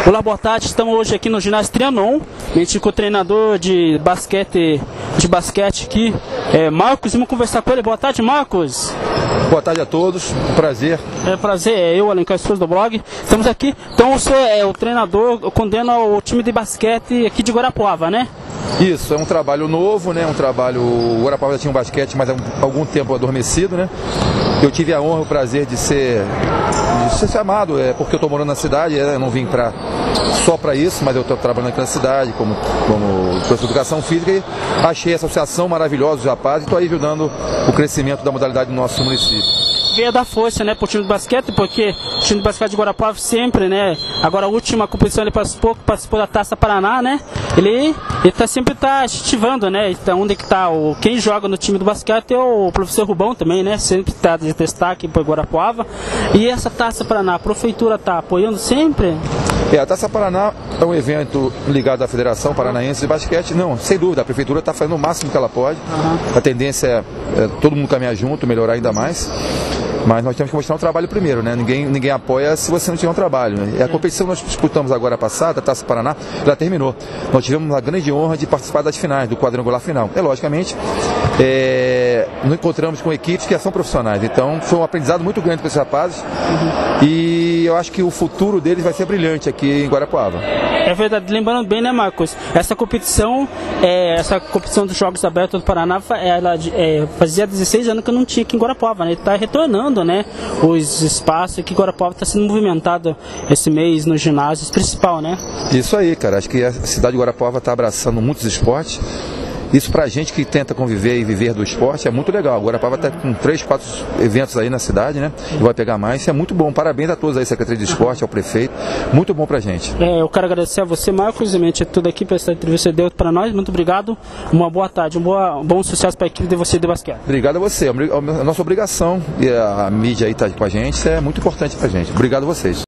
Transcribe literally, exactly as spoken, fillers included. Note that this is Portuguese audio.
Olá, boa tarde. Estamos hoje aqui no ginásio Trianon. A gente com o treinador de basquete, de basquete aqui, é, Marcos. Vamos conversar com ele. Boa tarde, Marcos. Boa tarde a todos. Prazer. É prazer. É eu, Alencar Souza do blog. Estamos aqui. Então você é o treinador, condena o time de basquete aqui de Guarapuava, né? Isso, é um trabalho novo, né? Um trabalho. O Guarapuava já tinha um basquete, mas há algum tempo adormecido, né? Eu tive a honra e o prazer de ser, de ser chamado, é, porque eu estou morando na cidade, é, eu não vim pra, só para isso, mas eu estou trabalhando aqui na cidade como, como professor de educação física e achei essa associação maravilhosa dos rapazes e estou aí ajudando o crescimento da modalidade do nosso município. Veio dar força, né, pro time de basquete, porque o time de basquete de Guarapuava sempre, né, agora a última competição ele participou, participou da Taça Paraná, né, ele, ele tá, sempre tá ativando, né, então onde que tá, o, quem joga no time do basquete é o professor Rubão também, né, sempre tá de destaque por Guarapuava. E essa Taça Paraná, a prefeitura tá apoiando sempre? É, a Taça Paraná é um evento ligado à Federação Paranaense de Basquete. Não, sem dúvida, a prefeitura está fazendo o máximo que ela pode. Uhum. A tendência é, é todo mundo caminhar junto, melhorar ainda mais. Mas nós temos que mostrar um trabalho primeiro, né? Ninguém, ninguém apoia se você não tiver um trabalho, né? E a competição que nós disputamos agora passada, a Taça Paraná, ela terminou. Nós tivemos a grande honra de participar das finais, do quadrangular final. É, logicamente, é, nos encontramos com equipes que são profissionais. Então, foi um aprendizado muito grande para esses rapazes. Uhum. E eu acho que o futuro deles vai ser brilhante aqui em Guarapuava. É verdade, lembrando bem, né, Marcos? Essa competição, é, essa competição dos Jogos Abertos do Paraná, ela é, fazia dezesseis anos que eu não tinha aqui em Guarapuava, né? Está retornando, né, os espaços que Guarapuava está sendo movimentado esse mês nos ginásios principal, né? Isso aí, cara. Acho que a cidade de Guarapuava está abraçando muitos esportes. Isso pra gente que tenta conviver e viver do esporte é muito legal. Agora a Guarapuava está com três, quatro eventos aí na cidade, né? E vai pegar mais. Isso é muito bom. Parabéns a todos aí, Secretaria de Esporte, ao prefeito. Muito bom pra gente. É, eu quero agradecer a você, Marcos, e tudo aqui para essa entrevista que você deu para nós. Muito obrigado. Uma boa tarde, um, boa, um bom sucesso para a equipe de você de basquete. Obrigado a você. A nossa obrigação e a mídia aí tá com a gente, isso é muito importante pra gente. Obrigado a vocês.